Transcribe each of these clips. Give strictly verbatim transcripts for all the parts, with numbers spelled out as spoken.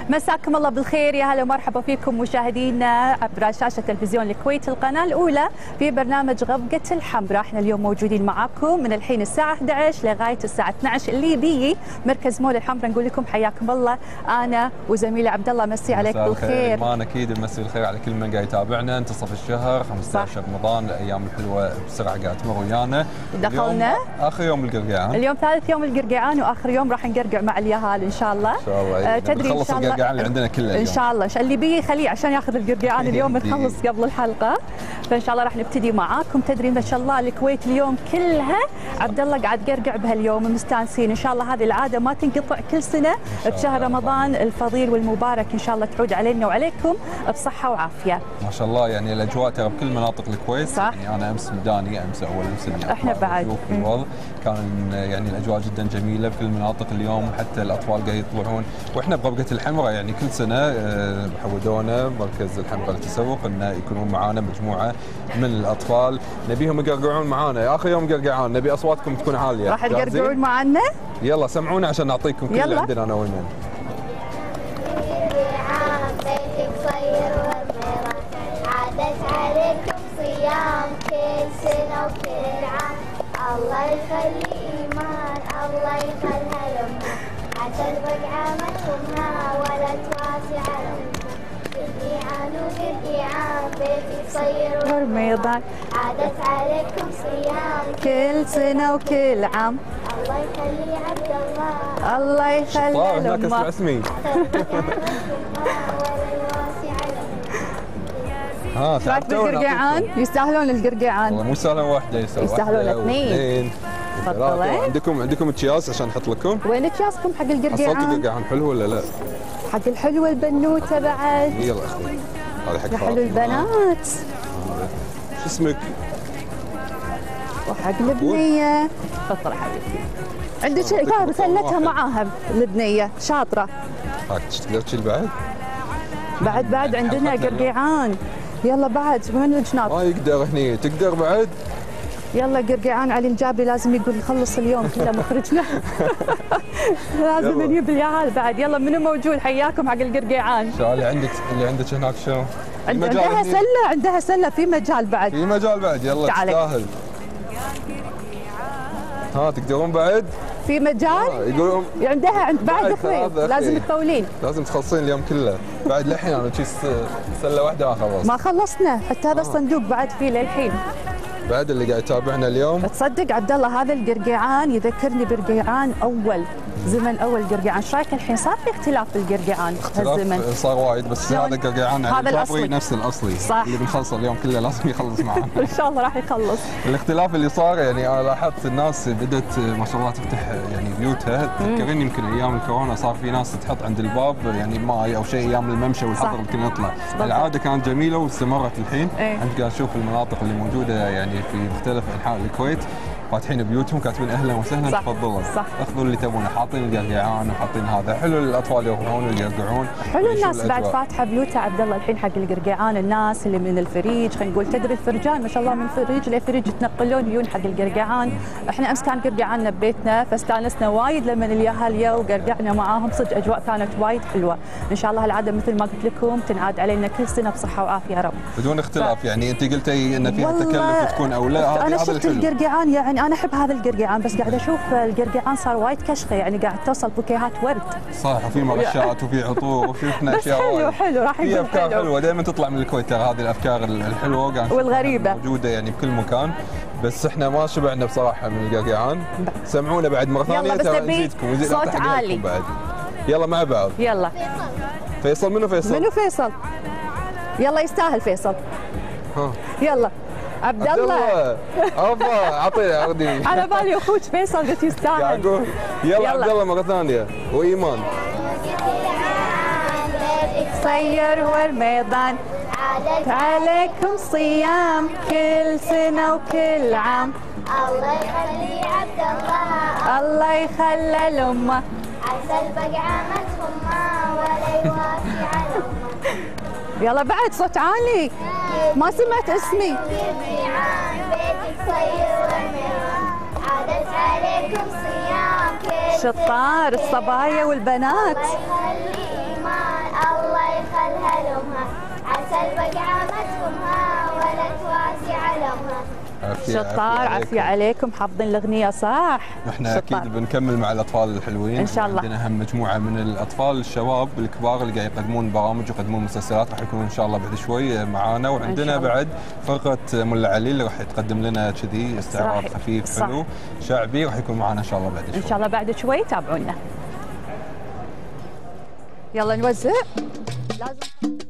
مساكم الله بالخير، يا هلا ومرحبا فيكم مشاهدينا عبر شاشة تلفزيون الكويت القناة الأولى في برنامج غبقة الحمراء. احنا اليوم موجودين معاكم من الحين الساعة أحد عشر لغاية الساعة اثني عشر الليبية، مركز مول الحمراء. نقول لكم حياكم الله أنا وزميلي عبد الله. مسي عليك بالخير. ما اكيد مسي بالخير على كل من قاعد يتابعنا. انتصف الشهر خمسة عشر رمضان، الايام الحلوة بسرعة قاعد تمر ويانا. دخلنا اخر يوم القرقعان، اليوم ثالث يوم القرقعان واخر يوم راح نقرقع مع اليهال ان شاء الله. ان شاء الله آه تدري نخلص القرقعان اللي عندنا كله اليوم. ان شاء الله اللي بيه خليه عشان ياخذ القرقعان اليوم نخلص قبل الحلقه، فان شاء الله راح نبتدي معاكم. تدري ما شاء الله الكويت اليوم كلها عبد الله قاعد تقرقع بهاليوم، مستانسين. ان شاء الله هذه العاده ما تنقطع كل سنه بشهر رمضان الفضيل والمبارك، ان شاء الله تعود علينا وعليكم بصحه وعافيه. ما شاء الله يعني الاجواء ترى بكل مناطق الكويت. صح. يعني انا امس مداني، امس اول امس اللي احنا بعد في الوضع كان يعني الاجواء جدا جميله بكل المناطق اليوم، حتى الاطفال قاعد يطلعون. واحنا بغبقه الحمراء يعني كل سنه حودونا مركز الحمراء للتسوق انه يكونون معانا مجموعه من الاطفال، نبيهم يقرقعون معانا. اخر يوم قرقعان نبي اصواتكم تكون عاليه. راح تقرقعون معنا؟ يلا سمعونا عشان نعطيكم كل اللي عندنا انا وين. الله يخلي إيمان، الله يخليها لأمها، عسى البقعة ما تخمها ولا تواسي على أمها. قرقعان وقرقعان بيتي صير ورميضان، عادت عليكم صيام كل سنة وكل عام. الله يخلي عبد الله، الله يخلي هناك اسمع اسمي. ها تعرفون القرقعان؟ يستاهلون القرقعان. والله مو سهله واحده، يستاهلون اثنين. تفضلوا. عندكم عندكم اكياس عشان نحط لكم؟ وين اكياسكم حق القرقعان؟ حصلتوا قرقعان حلو ولا لا؟ حق الحلوه البنوته بعد. يلا اخذي هذا حق حلو البنات. شو اسمك؟ وحق البنيه. تفضل حبيبتي. عندك لا سلتها معاها البنيه شاطره. هاك تقدر تشيل بعد؟ بعد بعد عندنا قرقعان. يلا بعد وين الجناب؟ ما يقدر هني، تقدر بعد؟ يلا قرقعان. علي الجابي لازم يقول نخلص اليوم كله مخرجنا. لازم نجيب اليهال بعد. يلا منو موجود حياكم حق القرقعان؟ شو اللي عندك اللي عندك هناك شو؟ عندها سله، عندها سله في مجال بعد. في مجال بعد. يلا تستاهل. ها تقدرون بعد؟ في مجال؟ آه يقولون عندها عند بعد اخوي لازم تطولين. لازم تخلصين اليوم كله بعد. للحين انا شي سله واحده ما خلصت. ما خلصنا حتى هذا الصندوق بعد فيه للحين. بعد اللي قاعد يتابعنا اليوم تصدق عبد الله هذا القرقعان يذكرني برقعان اول زمن، اول قرقعان. ايش رايك الحين صار في اختلاف بالقرقعان هالزمن؟ صار وايد، بس هذا قرقعان هذا الاصلي نفس الاصلي. صح. اللي بنخلصه اليوم كله لازم يخلص معنا. ان شاء الله راح يخلص. الاختلاف اللي صار يعني انا لاحظت الناس بدات ما شاء الله تفتح يعني بيوتها. تذكرين يمكن ايام الكورونا صار في ناس تحط عند الباب يعني ماي او شيء ايام الممشى والحظر اللي كنا نطلع. العاده كانت جميله واستمرت الحين. ايه. انت قاعد تشوف المناطق اللي موجوده يعني في مختلف انحاء الكويت فاتحين بيوتهم كاتبين اهلا وسهلا تفضلوا اخذوا اللي تبونه، حاطين القرقعان وحاطين هذا حلو للاطفال يروحون ويقرقعون. حلو الناس بعد فاتحه بيوتها عبد الله الحين حق القرقعان. الناس اللي من الفريج خلينا نقول تدري الفرجان ما شاء الله من فريج لفريج يتنقلون يجون حق القرقعان. احنا امس كان قرقعاننا ببيتنا فاستانسنا وايد لما اليهال يا وقرقعنا معاهم. صدق اجواء كانت وايد حلوه. ان شاء الله العاده مثل ما قلت لكم تنعاد علينا كل سنه بصحه وعافيه يا رب. بدون اختلاف ف... يعني انت قلتي ان فيها تكلف تكون او لا. انا شفت القرقعان يعني انا احب هذا القرقعان، بس قاعد اشوف القرقعان صار وايد كشخه يعني قاعد توصل بوكيهات ورد. صح وفي مرشات وفي عطور وشفنا اشياء حلو وايد. حلو راح يكون في افكار حلوه, حلوة. دائما تطلع من الكويت ترى هذه الافكار الحلوه والغريبه موجوده يعني بكل مكان. بس احنا ما شبعنا بصراحه من القرقعان. سمعونا بعد مره ثانيه ترى نزيدكم ونزيد صوت عالي بعد. يلا مع بعض. يلا فيصل. منو فيصل؟ منو فيصل؟ يلا يستاهل فيصل. ها يلا عبد الله. ابا اعطيني اردي. على بالي اخوك فيصل قلت يستاهل. يعقوب. يلا عبد الله مره ثانيه وايمان. صير ورميضان عادت عليكم صيام كل سنه وكل عام. الله يخلي عبد الله، الله يخلى لامه، عسى البقعه ما تخمها ولا يوافي على امه. يلا بعد صوت عالي ما سمعت اسمي. قرقعان بيتك صير ورميضان عادت عليكم صيام كل شطار الصبايا والبنات. الله يخلي إيمان الله يخلها لأمها، عسى البقعة ما تهمها ولا تواسي علمها. شطار، عافية عليكم، حافظين الأغنية صح؟ احنا اكيد بنكمل مع الاطفال الحلوين ان شاء الله. عندنا هم مجموعه من الاطفال الشباب الكبار اللي قاعد يقدمون برامج ويقدمون مسلسلات، راح يكونوا ان شاء الله بعد شوي معانا، وعندنا بعد فرقه ملا علي اللي راح تقدم لنا كذي استعراض خفيف صح. حلو شعبي، راح يكون معانا ان شاء الله بعد شوي. ان شاء الله بعد شوي تابعونا. يلا نوزع. لازم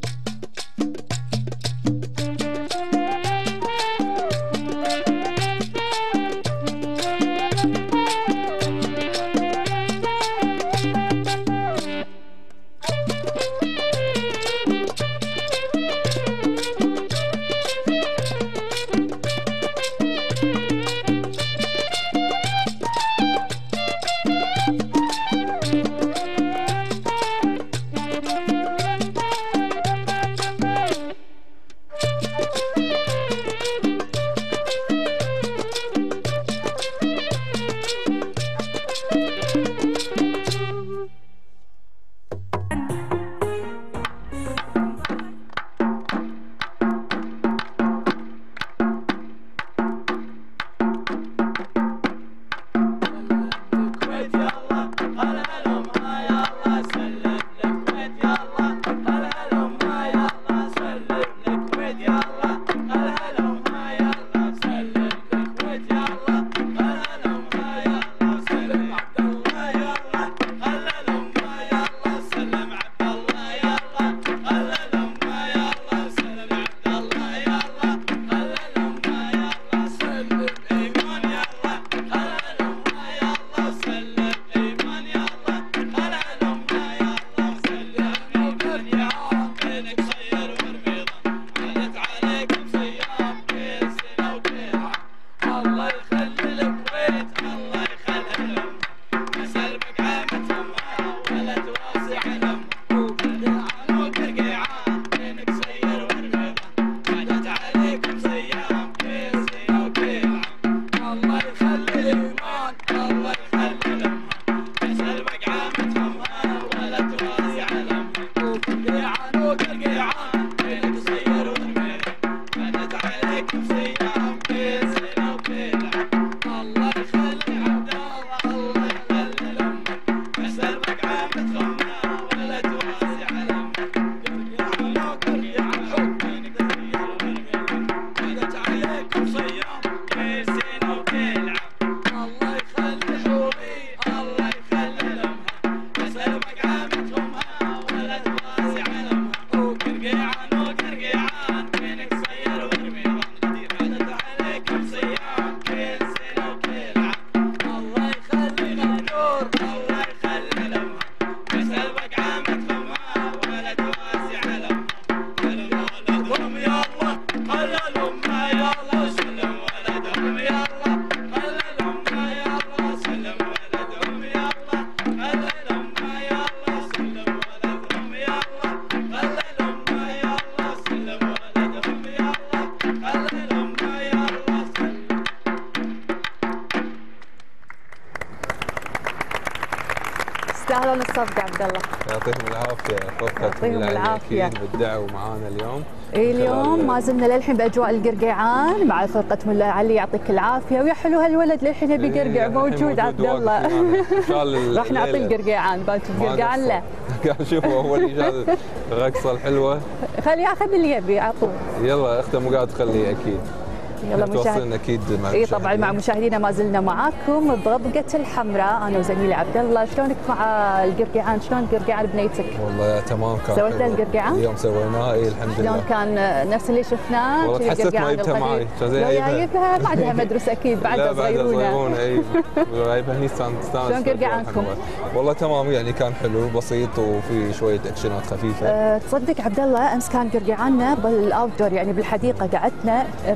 تستاهلون الصفقة عبد الله. يعطيهم العافية، فرقة ملا علي أكيد بالدعوة معانا اليوم. اي اليوم ما زلنا للحين بأجواء القرقيعان مع فرقة ملا علي، يعطيك العافية، ويا حلو هالولد للحين يبي يقرقع موجود عبد الله. إن شاء الله راح نعطي القرقيعان، بانتم قرقعان له. قال شوفوا هو اللي جاب الرقصة الحلوة. خليه ياخذ اللي يبي على طول. يلا اخته مو قاعد تخليه أكيد. يلا مشاهد اكيد مع اي طبعا مع مشاهدينا ما زلنا معاكم بغبقة الحمراء انا وزميلي عبد الله. شلونك مع القرقيعان؟ شلون قرقيعان بنيتك؟ والله تمام كان سويت له القرقيعان؟ اليوم سويناه اي الحمد لله. شلون كان نفس اللي شفناه؟ والله تحسست ما جبتها معي، كان زي جايبها بعدها مدرسه اكيد بعدها صغيرونه. لا بعدها صغيرونه اي جايبها هني تستانس. شلون قرقيعانكم؟ والله تمام يعني كان حلو بسيط وفي شويه اكشنات خفيفه. أه تصدق عبد الله امس كان قرقيعاننا بالاوت دور يعني بالحديقه، قعدنا رمضان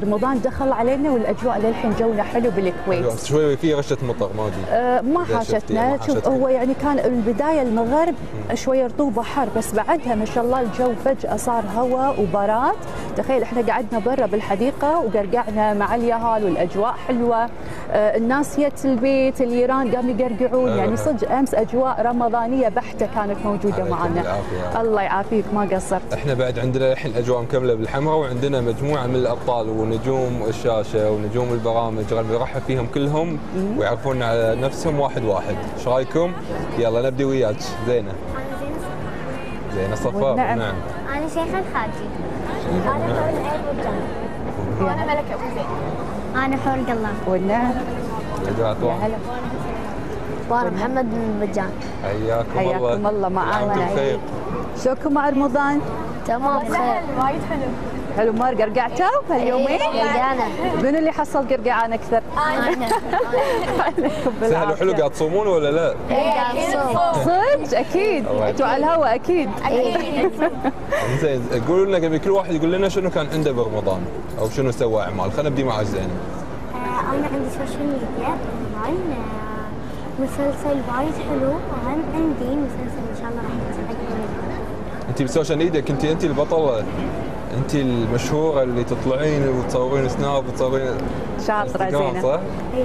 دخل علينا والاجواء للحين جونا حلو بالكويت. بس شوي في رشه مطر موجود. آه ما حاشتنا، شوف هو يعني كان البدايه المغرب شويه رطوبه حر، بس بعدها ما شاء الله الجو فجاه صار هواء وبراد. تخيل احنا قعدنا برا بالحديقه وقرقعنا مع اليهال والاجواء حلوه. آه الناس جت البيت اليران قاموا يقرقعون، يعني صدق امس اجواء رمضانيه بحته كانت موجوده معنا. الله يعافيك ما قصرت. احنا بعد عندنا الحين اجواء مكمله بالحمراء، وعندنا مجموعه من الابطال ونجوم الشاشه ونجوم البرامج غالبا نرحب فيهم كلهم ويعرفون على نفسهم واحد واحد. ايش رايكم؟ يلا نبدي وياك. زينه. زينه صفاء. نعم. نعم. انا شيخه الخالجي. انا حور العين والجنة. وانا ملكه ابو زين. انا حور القلام. والنعم. يا هلا. وانا محمد بن بجان. حياكم الله. حياكم الله معانا. انتم بخير. شلونكم مع رمضان؟ تمام بخير. وايد حلو. حلو. ما قرقعتوا هاليومين؟ قرقعنا. منو اللي حصل قرقعان اكثر؟ انا. سهل وحلو. قاعد تصومون ولا لا؟ صدق اكيد. انتوا على الهواء اكيد. زين قولوا لنا قبل كل واحد يقول لنا شنو كان عنده برمضان او شنو سوى اعمال. خلينا نبدي مع زينه. انا عندي سوشيال ميديا كمان مسلسل وايد حلو، وهم عندي مسلسل ان شاء الله راح يتعجبني. انت بالسوشيال ميديا كنتي انت البطله، انت المشهوره اللي تطلعين وتصورين سناب وتصورين شاطره زينه. صح؟ اي.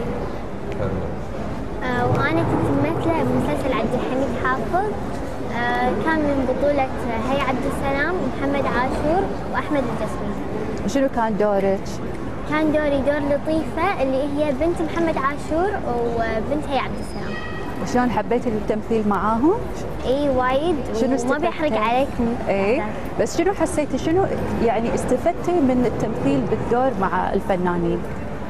آه وانا كنت ممثله بمسلسل عبد الحميد حافظ. آه كان من بطوله هيا عبد السلام ومحمد عاشور واحمد الجسمي. شنو كان دورك؟ كان دوري دور لطيفه اللي هي بنت محمد عاشور وبنت هيا عبد السلام. شلون حبيتي التمثيل معاهم؟ اي وايد. شنو ما بيحرق عليكم. اي بس شنو حسيتي شنو يعني استفدتي من التمثيل بالدور مع الفنانين؟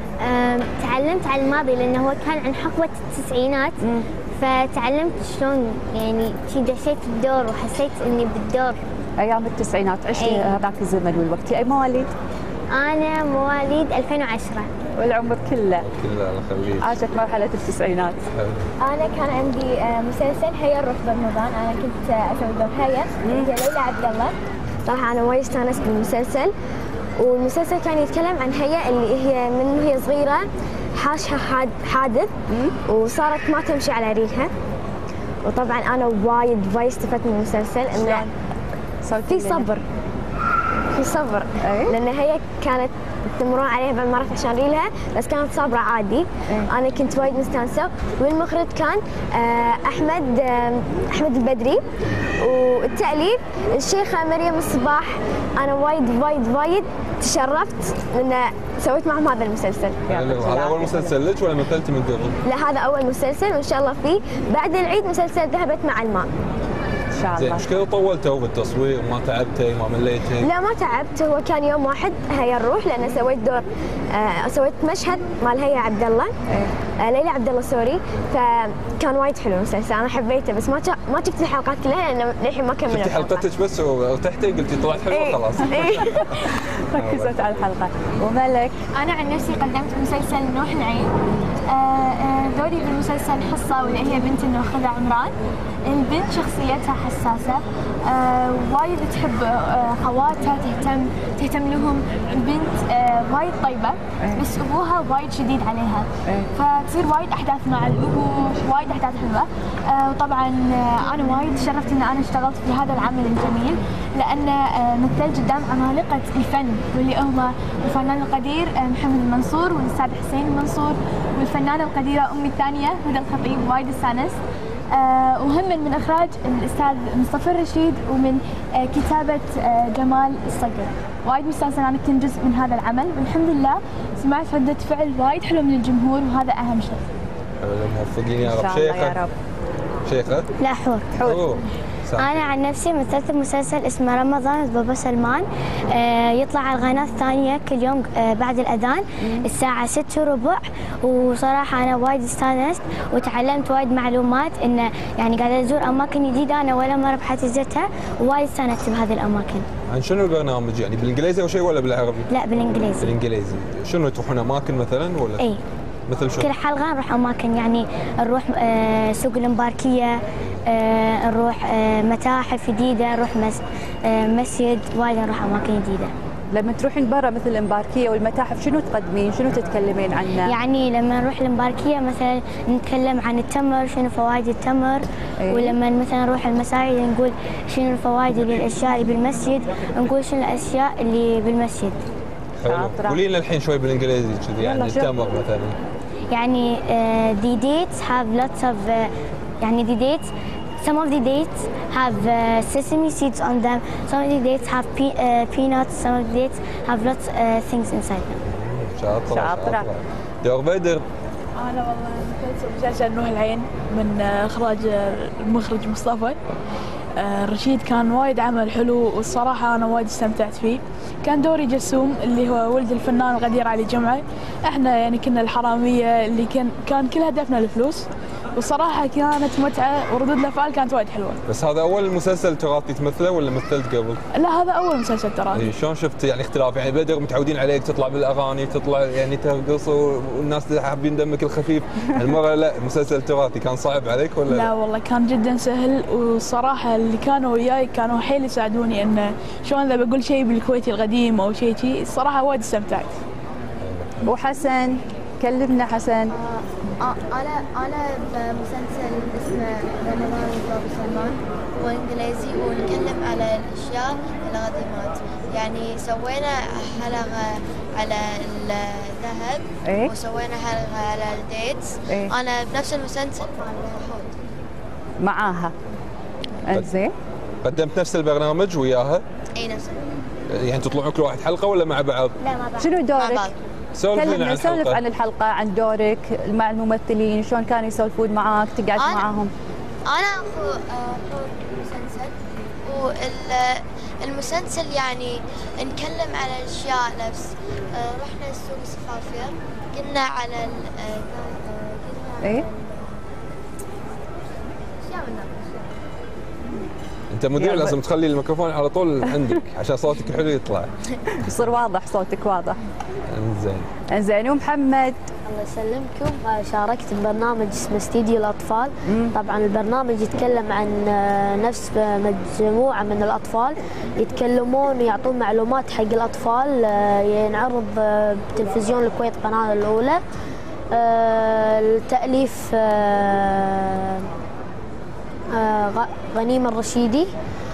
تعلمت عن الماضي لانه هو كان عن حقبه التسعينات. مم. فتعلمت شلون يعني شي دشيت الدور وحسيت اني بالدور. ايام التسعينات عشتي هذاك الزمن والوقت. اي مواليد؟ انا مواليد ألفين وعشرة. والعمر كله كله الله يخليك. عاشت مرحله التسعينات. انا كان عندي مسلسل هيا نروح برمضان. انا كنت اسوي دور هيا هي ليلى عبد الله. صراحه انا وايد استانست بالمسلسل، والمسلسل كان يتكلم عن هيا اللي هي من وهي صغيره حاشها حاد حادث وصارت ما تمشي على ريلها. وطبعا انا وايد وايد استفدت من المسلسل انه في صبر في صبر أي؟ لان هي كانت تمرون عليها بعض المرات عشان ريلها، بس كانت صابره عادي. أي. انا كنت وايد مستانسه. والمخرج كان احمد احمد البدري، والتاليف الشيخه مريم الصباح. انا وايد وايد وايد تشرفت لان سويت معهم هذا المسلسل. هذا اول مسلسل لك ولا مثلتي من قبل؟ لا هذا اول مسلسل، وان شاء الله فيه بعد العيد مسلسل ذهبت مع الماء. ان شاء الله. زين ايش كذا طولتوا بالتصوير؟ ما تعبتي ما مليتي؟ لا ما تعبت. هو كان يوم واحد هيا نروح لان سويت دور آه سويت مشهد مال هيا عبد الله. آه ليلى عبد الله سوري. فكان وايد حلو المسلسل انا حبيته، بس ما ما شفت الحلقات كلها لان للحين ما كملت. شفتي حلقتك بس وارتحتي قلتي طلعت حلوه خلاص. ركزت على الحلقه. وملك؟ انا عن نفسي قدمت مسلسل نوح العين. دوري بالمسلسل حصه واللي هي بنت الناخذة عمران. البنت شخصيتها حساسه، آه وايد تحب آه خواتها، تهتم تهتم لهم. البنت آه وايد طيبه بس ابوها وايد شديد عليها، فتصير وايد احداث مع الابو، وايد احداث حلوه. آه وطبعا آه انا وايد تشرفت ان انا اشتغلت في هذا العمل الجميل، لان آه مثلت قدام عمالقه الفن واللي هم الفنان القدير آه محمد المنصور والاستاذ حسين المنصور، والفنانه القديره امي الثانيه هدى الخطيب. وايد استانست. آه وهم من اخراج الاستاذ مصطفى الرشيد، ومن آه كتابه آه جمال الصقر. وايد مستانسه انا كنت جزء من هذا العمل، والحمد لله سمعت رده فعل وايد حلوه من الجمهور، وهذا اهم شيء. موفقين يا رب. ان شاء الله يا رب. شيخه؟ لا حور. حور. أنا عن نفسي مثلت مسلسل اسمه رمضان بابا سلمان. آه يطلع على القناة الثانية كل يوم آه بعد الأذان الساعة ستة وربع. وصراحة أنا وايد استانست وتعلمت وايد معلومات، إنه يعني قاعدة أزور أماكن جديدة أنا ولا مرة بحياتي زرتها، ووايد استانست بهذه الأماكن. عن شنو البرنامج يعني بالإنجليزي أو شيء ولا بالعربي؟ لا بالإنجليزي. بالإنجليزي. شنو تروحون أماكن مثلا ولا؟ إي. مثل شو؟ كل حلقة نروح أماكن، يعني نروح آه سوق المباركية، آه نروح آه متاحف جديدة، نروح مس آه مسجد، وايد نروح أماكن جديدة. لما تروحين برا مثل المباركيه والمتاحف شنو تقدمين؟ شنو تتكلمين عنه؟ يعني لما نروح المباركيه مثلا نتكلم عن التمر، شنو فوائد التمر. إيه؟ ولما مثلا نروح المساجد نقول شنو الفوائد اللي الاشياء اللي بالمسجد، نقول شنو الاشياء اللي بالمسجد. حلو. قولي لنا الحين شوي بالانجليزي كذي يعني التمر مثلا. يعني uh, the dates have lots of uh, يعني the dates some of the dates have uh, sesame seeds on them, some of the dates have pe uh, peanuts, some of the dates have lots of uh, things inside them. شاطرة شاطرة. دور بدر. أنا والله مسلسل نوح العين من إخراج المخرج مصطفى رشيد، كان وايد عمل حلو والصراحة أنا وايد استمتعت فيه. كان دوري جسوم اللي هو ولد الفنان الغدير علي جمعة. احنا يعني كنا الحرامية اللي كان كان كل هدفنا الفلوس، والصراحة كانت متعة وردود الأفعال كانت وايد حلوة. بس هذا أول مسلسل تراثي تمثله ولا مثلت قبل؟ لا هذا أول مسلسل تراثي. إيه شلون شفت يعني اختلاف؟ يعني بدر متعودين عليك تطلع بالأغاني تطلع يعني ترقص والناس حابين دمك الخفيف، المرة لا مسلسل تراثي كان صعب عليك ولا؟ لا والله كان جدا سهل، والصراحة اللي كانوا وياي كانوا حيل يساعدوني إنه شلون إذا بقول شيء بالكويتي القديم أو شيء شيء، الصراحة وايد استمتعت. وحسن كلمنا حسن. آه أنا أنا بمسلسل اسمه رمضان وباب سلمان، هو إنجليزي ونتكلم على الأشياء القديمات. يعني سوينا حلقة على الذهب. إيه؟ وسوينا حلقة على الديتس. إيه؟ أنا بنفس المسلسل مع الحوت معاها. انزين. قدمت نفس البرنامج وياها؟ أي نفس. يعني تطلعون كل واحد حلقة ولا مع بعض؟ لا مع بعض. شنو دورك؟ مع بعض. كلمنا سولف عن الحلقة، عن دورك مع الممثلين، شلون كانوا يسولفون معاك، تقعد معاهم؟ أنا أخو أخو المسلسل، والمسلسل يعني نتكلم على الأشياء نفس رحنا السوق الثقافية، قلنا على ال إيه؟ انت مذيع لازم تخلي الميكروفون على طول عندك عشان صوتك حلو يطلع. يصير واضح صوتك واضح. انزين. انزين ومحمد. الله يسلمكم، شاركت ببرنامج اسمه استديو الأطفال. مم. طبعا البرنامج يتكلم عن نفس مجموعة من الأطفال يتكلمون ويعطون معلومات حق الأطفال، ينعرض بتلفزيون الكويت قناة الأولى. التأليف غنيم الرشيدي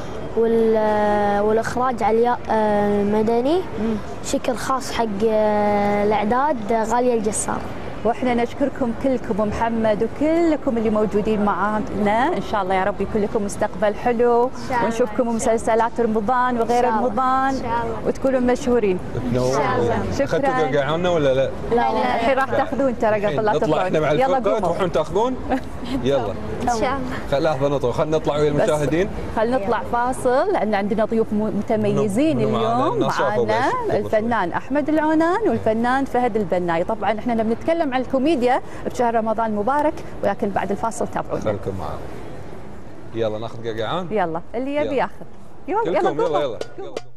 والإخراج علياء مدني. شكر خاص حق الإعداد غالية الجسار. واحنا نشكركم كلكم محمد وكلكم اللي موجودين معنا، ان شاء الله يا رب يكون لكم مستقبل حلو ونشوفكم مسلسلات رمضان وغير رمضان وتكونوا مشهورين ان شاء الله. شكرا. اخذتوا قرقعونا ولا لا؟ لا الحين راح تاخذون ترى قبل لا نطلع احنا مع الفرقه تروحون تاخذون؟ يلا ان شاء الله. لحظه نطلع، خلينا نطلع ويا المشاهدين. خلينا نطلع فاصل لان عندنا ضيوف متميزين اليوم. معنا الفنان احمد العونان والفنان فهد البناي. طبعا احنا لما نتكلم عن الكوميديا بشهر رمضان المبارك، ولكن بعد الفاصل تابعونا. خليكم معنا. يلا ناخذ قرقعان. يلا اللي يبي ياخذ. يلا يلا يلا, يلا.